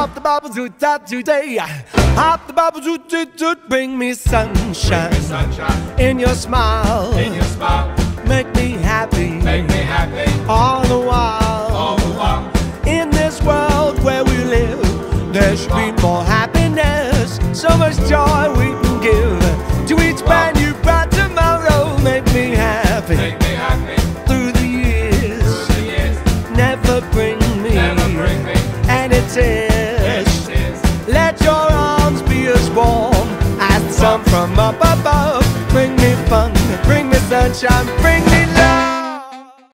Hop the bubble toot top today. Hop the bubble toot toot toot. Bring me sunshine. Bring me sunshine. In your smile. In your smile. Make me happy. Make me happy. All the while. All the while. In this world where we live, there should be more happiness. So much joy we can give to each brand new bright tomorrow. Make me happy. Make me happy. Through the years. Never bring me. Never bring me. Any tears. Let your arms be as warm as the sun from up above. Bring me fun, bring me sunshine, bring me